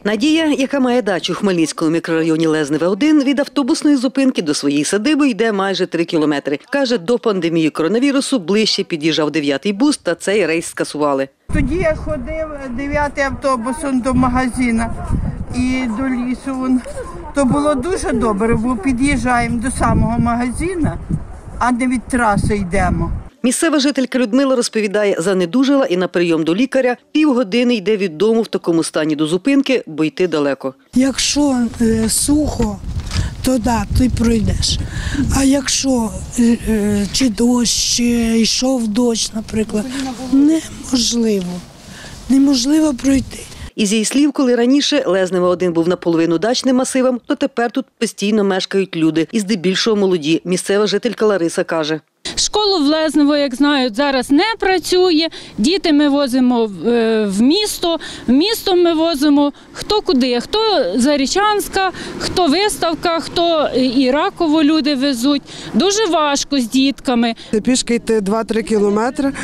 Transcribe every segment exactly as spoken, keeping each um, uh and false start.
Надія, яка має дачу в Хмельницькому мікрорайоні Лезневе один, від автобусної зупинки до своєї садиби йде майже три кілометри. Каже, до пандемії коронавірусу ближче під'їжджав дев'ятий бус, та цей рейс скасували. Тоді я ходив дев'ятим автобусом до магазину і до лісу. То було дуже добре, бо під'їжджаємо до самого магазину, а не від траси йдемо. Місцева жителька Людмила розповідає, занедужила і на прийом до лікаря півгодини йде від дому в такому стані до зупинки, бо йти далеко. Якщо е, сухо, то да, ти пройдеш. А якщо е, е, чи дощ, чи йшов дощ, наприклад, неможливо. Неможливо пройти. Із її слів, коли раніше Лезневе один був наполовину дачним масивом, то тепер тут постійно мешкають люди, і здебільшого молоді. Місцева жителька Лариса каже. Школу в Лезнево, як знають, зараз не працює. Діти ми возимо в місто, в місто ми возимо хто куди, хто Зарічанська, хто Виставка, хто і Раково люди везуть. Дуже важко з дітками. Пішки йти два-три кілометри.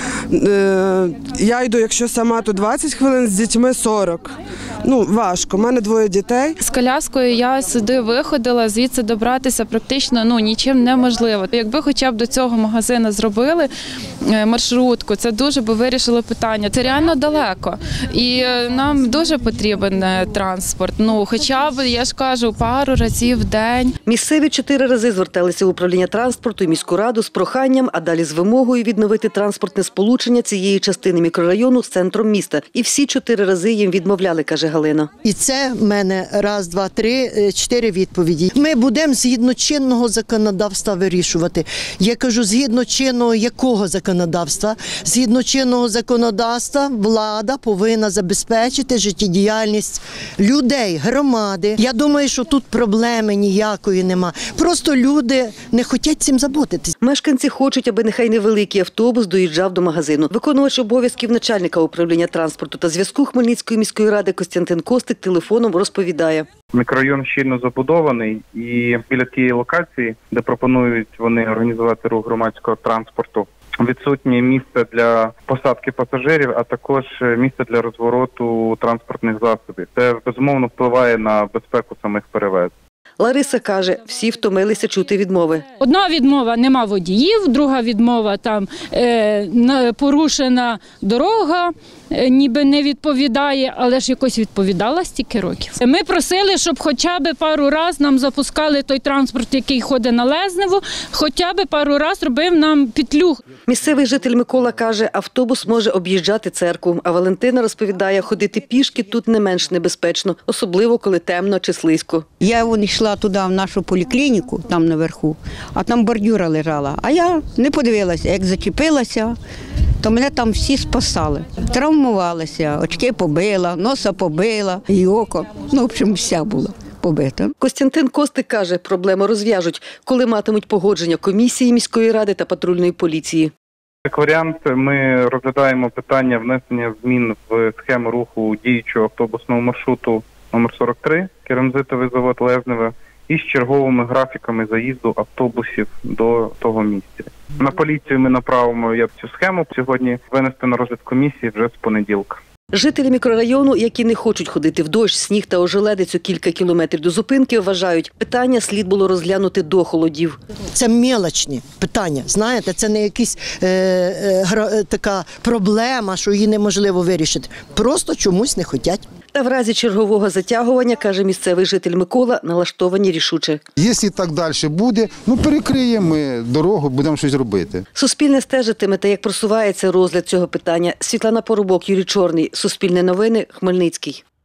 Я йду, якщо сама, то двадцять хвилин, з дітьми сорок. Ну, важко. У мене двоє дітей. З коляскою я сюди виходила, звідси добратися практично ну, нічим неможливо. Якби хоча б до цього магазину зробили маршрутку, це дуже би вирішило питання. Це реально далеко. І нам дуже потрібен транспорт. Ну, хоча б, я ж кажу, пару разів в день. Місцеві чотири рази зверталися в управління транспорту і міську раду з проханням, а далі з вимогою відновити транспортне сполучення цієї частини мікрорайону з центром міста. І всі чотири рази їм відмовляли, каже Галина. І це в мене раз, два, три, чотири відповіді. Ми будемо згідно чинного законодавства вирішувати. Я кажу, згідно чинного якого законодавства? Згідно чинного законодавства влада повинна забезпечити життєдіяльність людей, громади. Я думаю, що тут проблеми ніякої нема. Просто люди не хочуть цим заботитись. Мешканці хочуть, аби нехай невеликий автобус доїжджав до магазину. Виконувач обов'язків начальника управління транспорту та зв'язку Хмельницької міської ради Костянтин Костик телефоном розповідає. Мікрорайон щільно забудований, і біля тієї локації, де пропонують вони організувати рух громадського транспорту, відсутнє місце для посадки пасажирів, а також місце для розвороту транспортних засобів. Це, безумовно, впливає на безпеку самих перевезень. Лариса каже, всі втомилися чути відмови. Одна відмова – нема водіїв, друга відмова – там е, порушена дорога, е, ніби не відповідає, але ж якось відповідала стільки років. Ми просили, щоб хоча б пару разів нам запускали той транспорт, який ходить на Лезнево, хоча б пару разів робив нам петлю. Місцевий житель Микола каже, автобус може об'їжджати церкву, а Валентина розповідає, ходити пішки тут не менш небезпечно, особливо коли темно чи слизько. Я вон йшла туди, в нашу поліклініку, там наверху, а там бордюра лежала. А я не подивилася, як зачепилася, то мене там всі спасали. Травмувалася, очки побила, носа побила і око. Ну, в общем, вся була побита. Костянтин Костик каже, проблему розв'яжуть, коли матимуть погодження комісії міської ради та патрульної поліції. Як варіант, ми розглядаємо питання внесення змін в схему руху діючого автобусного маршруту номер сорок три, керамзитовий завод Лезневе, із черговими графіками заїзду автобусів до того місця. На поліцію ми направимо я цю схему сьогодні винести на розгляд комісії вже з понеділка. Жителі мікрорайону, які не хочуть ходити в дощ, сніг та ожеледицю кілька кілометрів до зупинки, вважають, питання слід було розглянути до холодів. Це мелочні питання, знаєте, це не якась е, е, така проблема, що її неможливо вирішити. Просто чомусь не хочуть. Та в разі чергового затягування, каже місцевий житель Микола, налаштовані рішуче. Якщо так далі буде, ну перекриємо ми дорогу, будемо щось робити. Суспільне стежитиме та як просувається розгляд цього питання. Світлана Поробок, Юрій Чорний. Суспільне новини. Хмельницький.